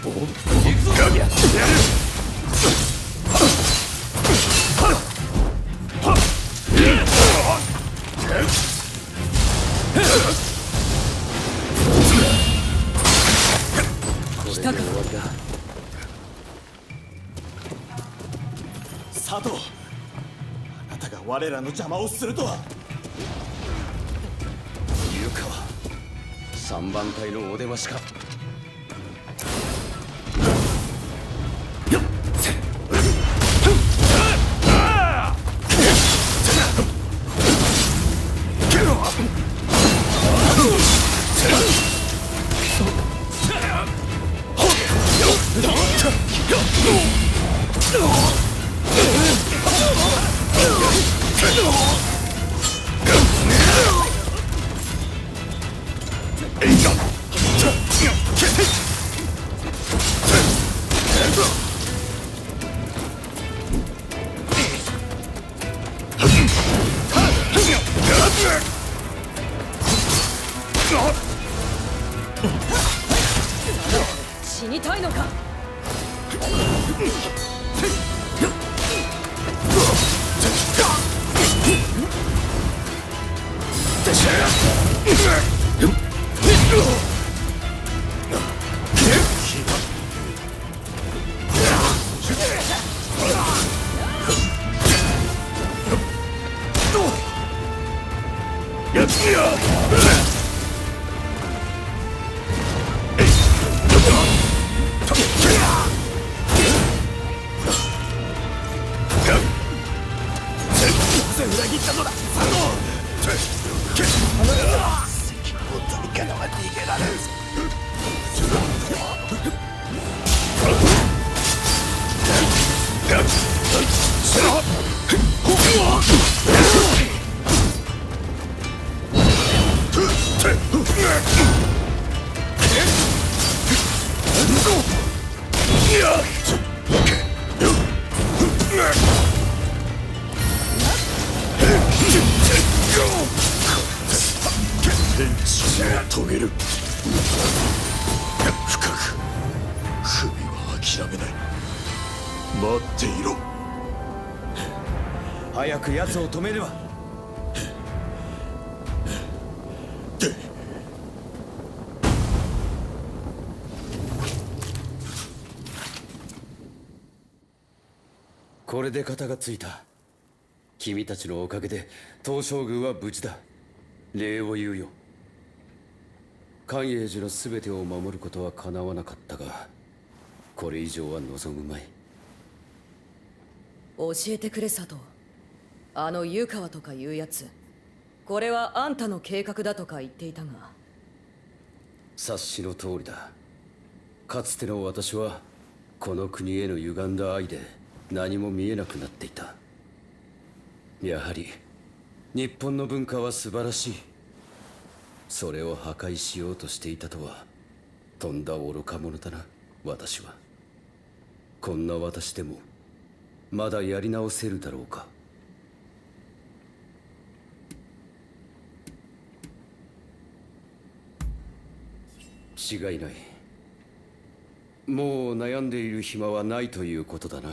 来たか。佐藤、あなたが我らの邪魔をするとは。 優香は3番隊のお出ましか。 死にたいのか。 天地を遂げる。深く首は諦めない。待っていろ。 早く奴を止めれば。これで片がついた。君たちのおかげで東照宮は無事だ。礼を言うよ。寛永寺の全てを守ることはかなわなかったが、これ以上は望むまい。 教えてくれ佐藤。あの湯川とかいうやつ、これはあんたの計画だとか言っていたが。 察しの通りだ。かつての私はこの国への歪んだ愛で何も見えなくなっていた。やはり日本の文化は素晴らしい。それを破壊しようとしていたとはとんだ愚か者だな、私は。こんな私でもまだやり直せるだろうか。違いない。もう悩んでいる暇はないということだな。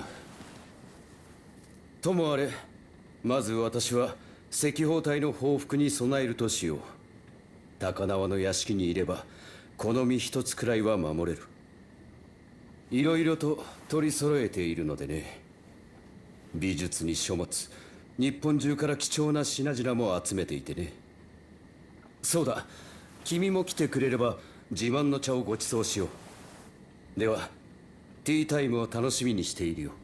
ともあれ、まず私は赤報隊の報復に備えるとしよう。高輪の屋敷にいればこの身一つくらいは守れる。いろいろと取り揃えているのでね。美術に書物、日本中から貴重な品々も集めていてね。そうだ、君も来てくれれば自慢の茶をご馳走しよう。ではティータイムを楽しみにしているよ。